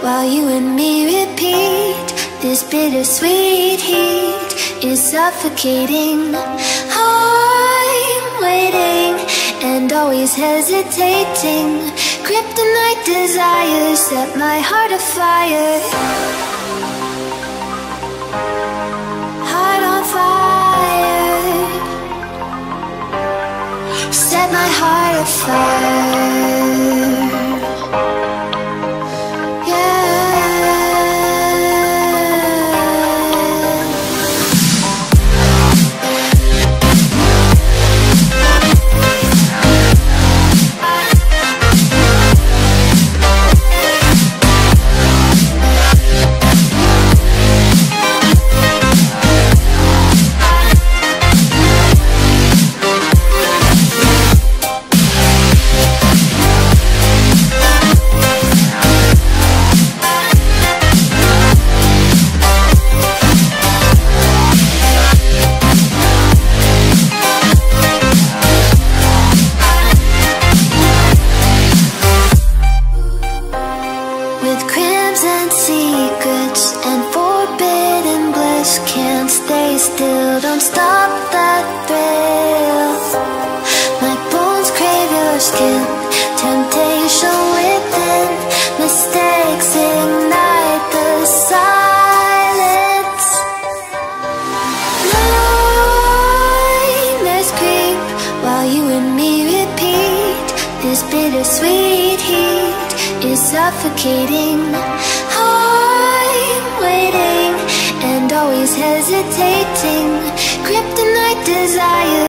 while you and me repeat. This bittersweet heat is suffocating. I'm waiting and always hesitating. Kryptonite desires set my heart afire. Heart on fire. Set my heart afire. Still, don't stop that thrill. My bones crave your skin. Temptation within. Mistakes ignite the silence. Nightmares creep while you and me repeat. This bittersweet heat is suffocating. I'm waiting and always hesitating. Kryptonite desire.